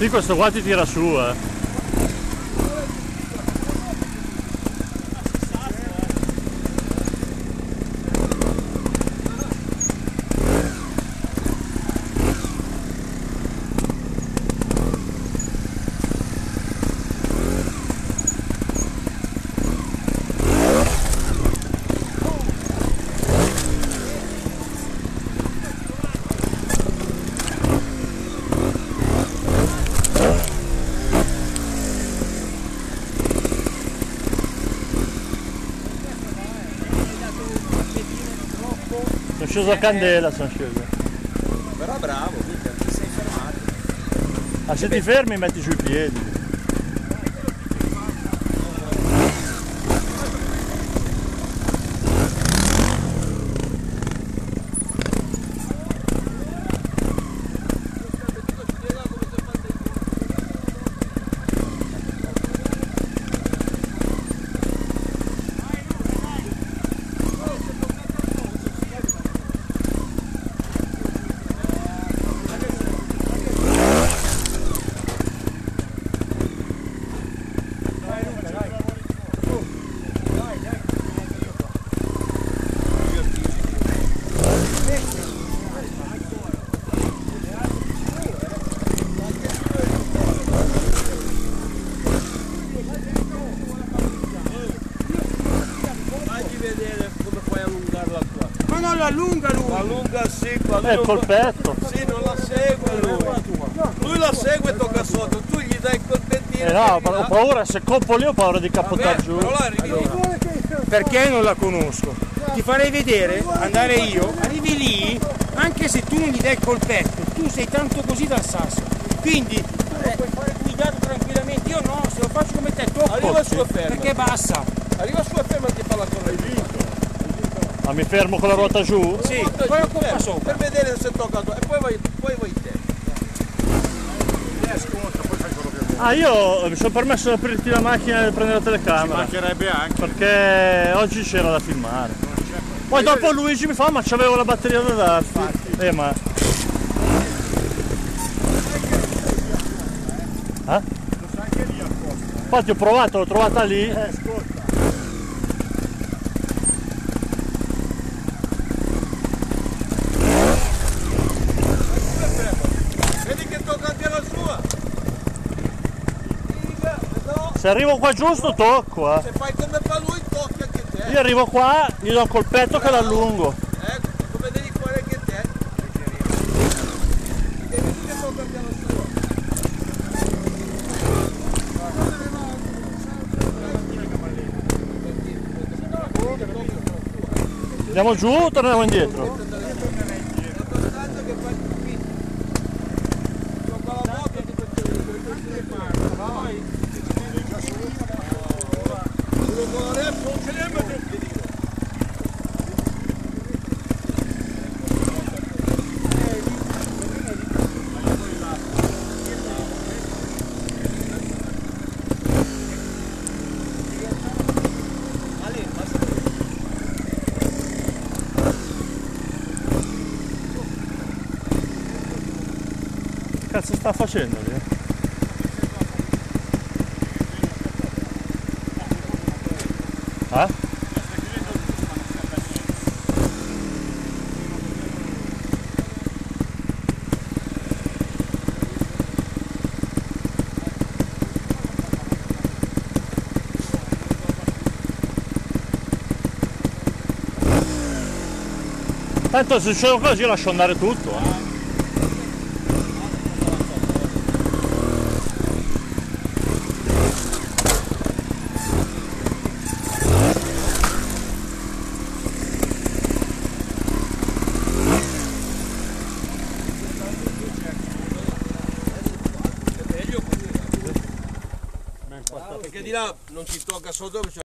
Sì, questo qua ti tira su, Sono sceso a candela, sono sceso. Però bravo, mica, ti sei fermato. Ah, se ti fermi metti sui piedi. Ma non la allunga lui! La allunga sì, quando Col petto. Sì, non la segue lui. Lui la segue e tocca sotto, tu gli dai il colpettino. No, ho paura, se coppo lì ho paura di capottare giù. Però là arrivi lì. Perché non la conosco? Ti farei vedere, andare io, arrivi lì, anche se tu non gli dai il colpetto, tu sei tanto così dal sasso. Quindi puoi fare guidato tranquillamente, io no, se lo faccio come te, tocco. Arriva su e ferma. Perché è bassa. Arriva su e ferma e ti fa la corrente. Ma mi fermo con la ruota giù? Sì, poi la colpa sopra. Per vedere se tocca e poi vai te. Ah, io mi sono permesso di aprirti la macchina e prendere la telecamera. Mancherebbe anche. Perché oggi c'era da filmare. Poi dopo Luigi mi fa, ma c'avevo la batteria da darti. Ma... Infatti ho provato, l'ho trovata lì. Vedi che tocca anche la sua. Se arrivo qua giusto tocco, Se fai come fa lui tocca anche te. Io arrivo qua, gli do col petto che l'allungo. Ecco, come devi fare anche te. Vedi che tocca anche la sua. Andiamo giù o torniamo indietro? Che cazzo sta facendo lì? Tanto se succede così lascio andare tutto. Perché di là non ti tocca sotto.